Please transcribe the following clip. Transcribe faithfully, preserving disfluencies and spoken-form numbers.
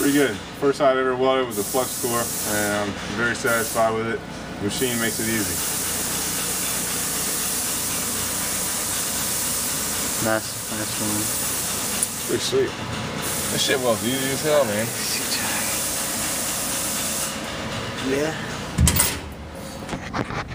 pretty good. First I ever welded was a flux core, and I'm very satisfied with it. The machine makes it easy. Nice, nice one. Pretty sweet. This shit welds easy as hell, man. Yeah.